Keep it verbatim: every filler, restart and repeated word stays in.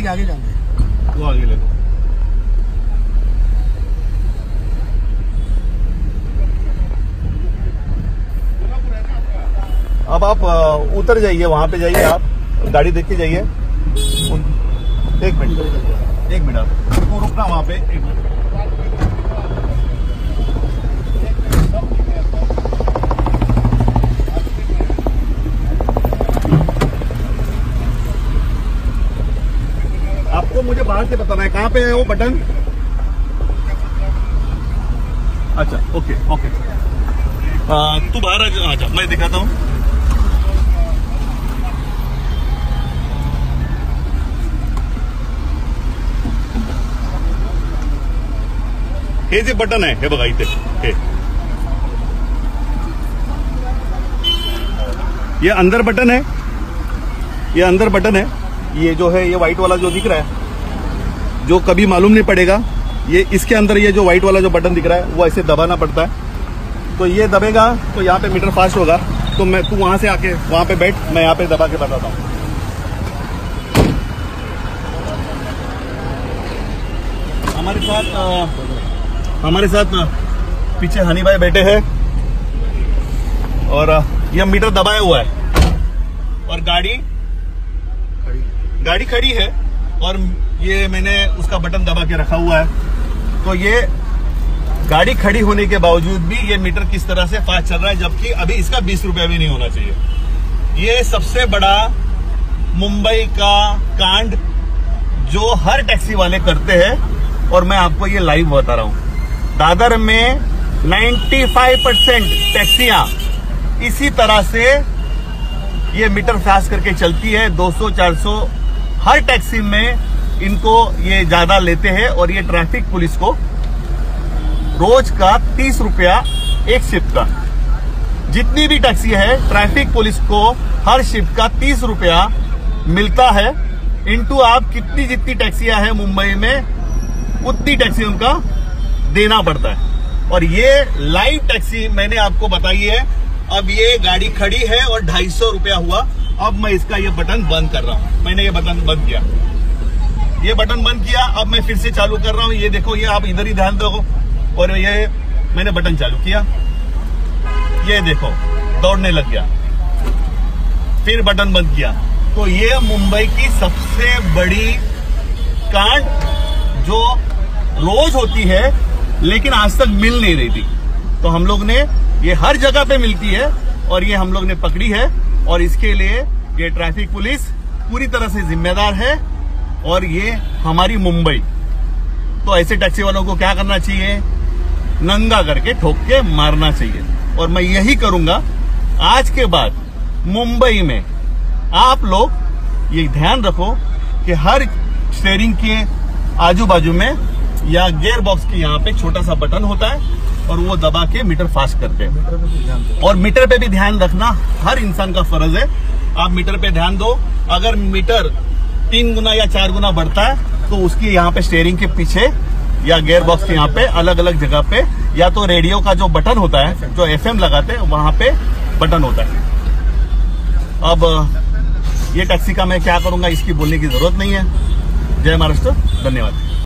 आगे जाएंगे, वो आगे ले लो। अब आप उतर जाइए, वहां पे जाइए, आप गाड़ी देख के जाइए। एक मिनट एक मिनट आप तो रुकना वहां पे, एक मिनट। आपको मुझे बाहर से बताना है कहां पे है वो बटन। अच्छा ओके ओके, तू बाहर आ जा, आजा मैं दिखाता हूँ। हे जे बटन आहे हे बघा इथे, हे ये अंदर बटन है, ये अंदर बटन है। ये जो है ये व्हाइट वाला जो दिख रहा है, जो कभी मालूम नहीं पड़ेगा, ये इसके अंदर ये जो व्हाइट वाला जो बटन दिख रहा है वो ऐसे दबाना पड़ता है। तो ये दबेगा तो यहाँ पे मीटर फास्ट होगा। तो मैं तू वहां से आके वहां पे बैठ, मैं यहाँ पे दबा के बताता हूँ। हमारे साथ आ, हमारे साथ पीछे हनी भाई बैठे हैं और यह मीटर दबाया हुआ है और गाड़ी गाड़ी खड़ी है और ये मैंने उसका बटन दबा के रखा हुआ है। तो ये गाड़ी खड़ी होने के बावजूद भी ये मीटर किस तरह से फास्ट चल रहा है, जबकि अभी इसका बीस रुपया भी नहीं होना चाहिए। ये सबसे बड़ा मुंबई का कांड जो हर टैक्सी वाले करते हैं और मैं आपको ये लाइव बता रहा हूं। दादर में पचानवे परसेंट टैक्सियां इसी तरह से ये मीटर फास्ट करके चलती है। दो सौ चार सौ हर टैक्सी में इनको ये ज्यादा लेते हैं और ये ट्रैफिक पुलिस को रोज का तीस रुपया एक शिफ्ट का, जितनी भी टैक्सी है ट्रैफिक पुलिस को हर शिफ्ट का तीस रुपया मिलता है। इनटू आप कितनी जितनी टैक्सियां हैं मुंबई में उतनी टैक्सी उनका देना पड़ता है। और ये लाइव टैक्सी मैंने आपको बताई है। अब ये गाड़ी खड़ी है और ढाई सौ रुपया हुआ। अब मैं इसका ये बटन बंद कर रहा हूं। मैंने ये बटन बंद किया, ये बटन बंद किया। अब मैं फिर से चालू कर रहा हूं। ये देखो, ये आप इधर ही ध्यान दो। और ये मैंने बटन चालू किया, ये देखो दौड़ने लग गया। फिर बटन बंद किया। तो ये मुंबई की सबसे बड़ी कांड जो रोज होती है लेकिन आज तक मिल नहीं रही थी। तो हम लोग ने ये हर जगह पे मिलती है और ये हम लोग ने पकड़ी है। और इसके लिए ये ट्रैफिक पुलिस पूरी तरह से जिम्मेदार है और ये हमारी मुंबई। तो ऐसे टैक्सी वालों को क्या करना चाहिए? नंगा करके ठोक के मारना चाहिए। और मैं यही करूंगा आज के बाद। मुंबई में आप लोग ये ध्यान रखो कि हर स्टीयरिंग के आजू बाजू में या गियर बॉक्स के यहाँ पे छोटा सा बटन होता है और वो दबा के मीटर फास्ट करते हैं। और मीटर पे भी ध्यान रखना हर इंसान का फर्ज है। आप मीटर पे ध्यान दो। अगर मीटर तीन गुना या चार गुना बढ़ता है तो उसकी यहाँ पे स्टीयरिंग के पीछे या गियर बॉक्स के यहाँ पे अलग अलग जगह पे या तो रेडियो का जो बटन होता है, जो एफएम लगाते हैं, वहां पे बटन होता है। अब ये टैक्सी का मैं क्या करूंगा इसकी बोलने की जरूरत नहीं है। जय महाराष्ट्र, धन्यवाद।